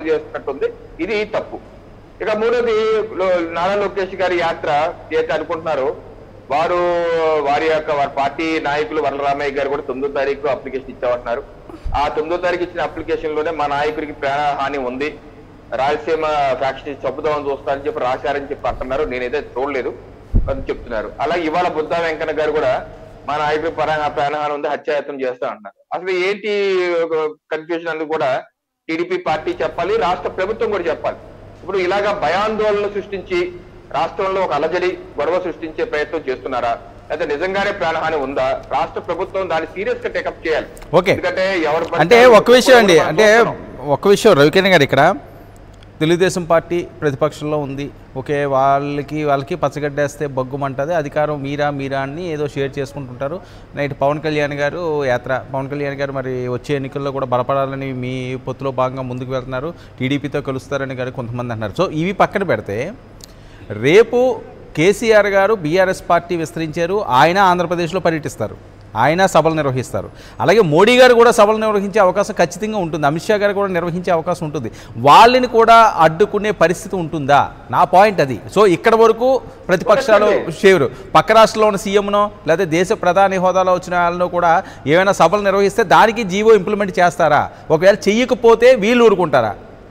చేస్తున్నట్టుంది. ఇది తప్పు. ఇక మూడోది, నారా లోకేష్ గారి యాత్ర ఏదైతే అనుకుంటున్నారో వారి పార్టీ నాయకులు వరలరామయ్య గారు కూడా 9వ తారీఖు అప్లికేషన్ ఇచ్చామంటున్నారు. ఆ 9వ తారీఖు ఇచ్చిన అప్లికేషన్ లోనే మా నాయకుడికి ప్రాణహాని ఉంది, రాయలసీమ ఫ్యాక్షన్ చంపుదామని చూస్తారని చెప్పి రాశారని చెప్పి అంటున్నారు. నేనైతే చూడలేదు అని చెప్తున్నారు. అలాగే ఇవాళ బుద్ధా వెంకన్న గారు కూడా మా నాయకుడి ప్రాణహాని ఉంది, హత్యాయత్నం చేస్తా అంటున్నారు. అసలు ఏంటి కన్ఫ్యూజన్ అందుకు కూడా టీడీపీ పార్టీ చెప్పాలి, రాష్ట్ర ప్రభుత్వం కూడా చెప్పాలి. ఇప్పుడు ఇలాగా భయాందోళనలు సృష్టించి రాష్ట్రంలో ఒక అలజడి గొడవ సృష్టించే ప్రయత్నం చేస్తున్నారా, అయితే నిజంగానే ప్రాణహాని ఉందా? రాష్ట్ర ప్రభుత్వం దాన్ని సీరియస్ గా టేకప్ చేయాలి. ఎందుకంటే అంటే ఒక విషయం అండి, అంటే ఒక విషయం రవికిరణ్ గారు, ఇక్కడ తెలుగుదేశం పార్టీ ప్రతిపక్షంలో ఉంది. ఓకే, వాళ్ళకి పచ్చగడ్డేస్తే బొగ్గుమంటుంది, అధికారం మీరా అని ఏదో షేర్ చేసుకుంటుంటారు. నైట్ పవన్ కళ్యాణ్ గారు యాత్ర, పవన్ కళ్యాణ్ గారు మరి వచ్చే ఎన్నికల్లో కూడా బలపడాలని మీ పొత్తులో భాగంగా ముందుకు వెళ్తున్నారు, టీడీపీతో కలుస్తారని గారు కొంతమంది అంటున్నారు. సో ఇవి పక్కన పెడితే రేపు కేసీఆర్ గారు బీఆర్ఎస్ పార్టీ విస్తరించారు, ఆయన ఆంధ్రప్రదేశ్లో పర్యటిస్తారు, ఆయన సభలు నిర్వహిస్తారు. అలాగే మోడీ గారు కూడా సభలు నిర్వహించే అవకాశం ఖచ్చితంగా ఉంటుంది, అమిత్ షా గారు కూడా నిర్వహించే అవకాశం ఉంటుంది. వాళ్ళని కూడా అడ్డుకునే పరిస్థితి ఉంటుందా? నా పాయింట్ అది. సో ఇక్కడ వరకు ప్రతిపక్షాలు షేరు, పక్క రాష్ట్రంలో ఉన్న సీఎంనో లేదా దేశ ప్రధాని హోదాలో వచ్చిన వాళ్ళను కూడా ఏమైనా సభలు నిర్వహిస్తే దానికి జీవో ఇంప్లిమెంట్ చేస్తారా? ఒకవేళ చెయ్యకపోతే వీళ్ళు ఊరుకుంటారా?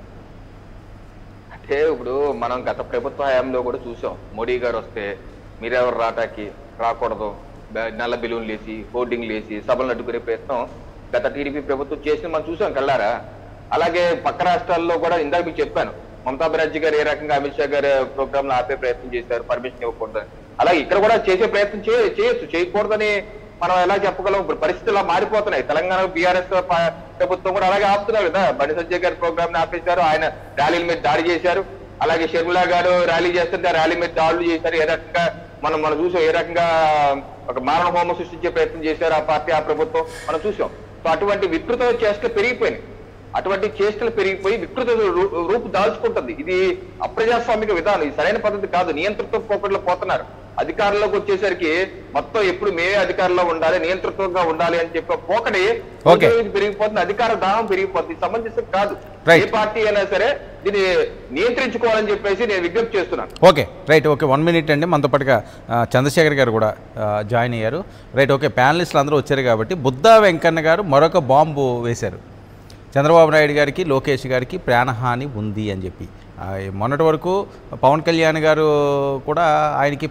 అంటే ఇప్పుడు మనం గత ప్రభుత్వ హయాంలో కూడా చూసాం, మోడీ గారు వస్తే మీరెవరు రాకూడదు, నల్ల బిల్లులు లేసి హోర్డింగ్లు వేసి సభలను అడ్డుకునే ప్రయత్నం గత టీడీపీ ప్రభుత్వం చేసి మనం చూసాం కళ్ళారా. అలాగే పక్క రాష్ట్రాల్లో కూడా ఇందాక మీకు చెప్పాను, మమతా బెనర్జీ గారు ఏ రకంగా అమిత్ షా గారి ప్రోగ్రామ్ ఆపే ప్రయత్నం చేశారు, పర్మిషన్ ఇవ్వకూడదని. అలాగే ఇక్కడ కూడా చేసే ప్రయత్నం చేయొచ్చు, చేయకూడదని మనం ఎలా చెప్పగలం? ఇప్పుడు పరిస్థితులు మారిపోతున్నాయి. తెలంగాణ బీఆర్ఎస్ ప్రభుత్వం కూడా అలాగే ఆపుతున్నారు కదా. బండి సంజయ్ గారి ప్రోగ్రామ్ ని ఆపేశారు, ఆయన ర్యాలీల మీద దాడి చేశారు. అలాగే షర్మిలా గారు ర్యాలీ చేస్తుంటే ర్యాలీ మీద దాడులు చేశారు. ఏ రకంగా మనం చూసాం, ఏ రకంగా ఒక మారణ హోమం సృష్టించే ప్రయత్నం చేశారు ఆ పార్టీ, ఆ ప్రభుత్వం మనం చూసాం. సో అటువంటి వికృత చేష్టలు పెరిగిపోయినాయి, అటువంటి చేష్టలు పెరిగిపోయి వికృత రూపు దాల్చుకుంటుంది. ఇది అప్రజాస్వామిక విధానం, ఇది సరైన పద్ధతి కాదు. నియంతృత్వ పోకడలో పోతున్నారు. అధికారంలోకి వచ్చేసరికి మొత్తం ఎప్పుడు మేమే అధికారంలో ఉండాలి, నియంతృత్వంగా ఉండాలి అని చెప్పి పోకడే పెరిగిపోతుంది, అధికార దాహం పెరిగిపోతుంది. సమంజసం కాదు. ఏ పార్టీ అయినా సరే దీన్ని నియంత్రించుకోవాలని చెప్పేసి నేను విజ్ఞప్తి చేస్తున్నాను. Okay, right. ఓకే, 1 minute అండి. మనతో పాటుగా చంద్రశేఖర్ గారు కూడా జాయిన్ అయ్యారు. రైట్, ఓకే, ప్యానలిస్టులు అందరూ వచ్చారు కాబట్టి బుద్ధా వెంకన్న గారు మరొక బాంబు వేశారు. చంద్రబాబు నాయుడు గారికి, లోకేష్ గారికి ప్రాణహాని ఉంది అని చెప్పి. మొన్నటి వరకు పవన్ కళ్యాణ్ గారు కూడా ఆయనకి